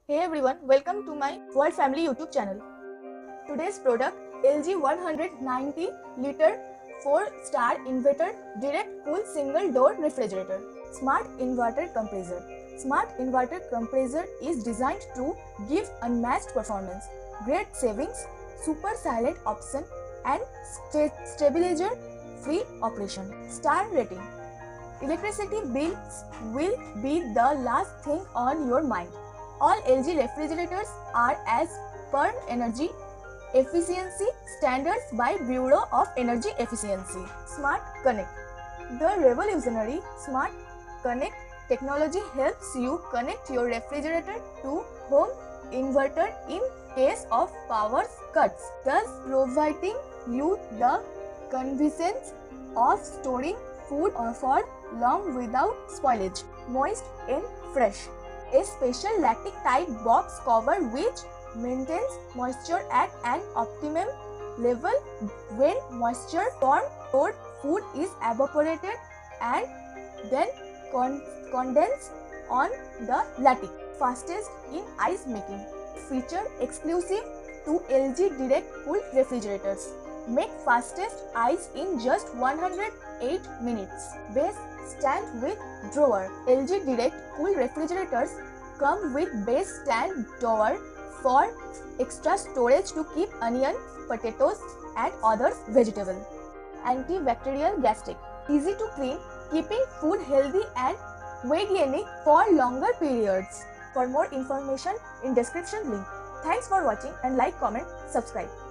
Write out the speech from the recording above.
Hey everyone, welcome to my World Family YouTube channel. Today's product LG 190 liter 4-star inverter direct cool single door refrigerator. Smart inverter compressor. Smart inverter compressor is designed to give unmatched performance, great savings, super silent option and stabilizer free operation. Star rating. Electricity bills will be the last thing on your mind. All LG refrigerators are as per energy efficiency standards by Bureau of Energy Efficiency. Smart Connect. The revolutionary Smart Connect technology helps you connect your refrigerator to home inverter in case of power cuts, thus providing you the convenience of storing food for long without spoilage. Moist and fresh. A special lactic tight box cover which maintains moisture at an optimum level when moisture from stored food is evaporated and then condensed on the lattice. Fastest in ice making. Feature exclusive to LG Direct Cool refrigerators. Make fastest ice in just 108 minutes. Base stand with drawer. LG Direct Cool refrigerators come with base stand drawer for extra storage to keep onion, potatoes and other vegetables. Antibacterial gas stick. Easy to clean, keeping food healthy and hygienic for longer periods. For more information in description link. Thanks for watching and like, comment, subscribe.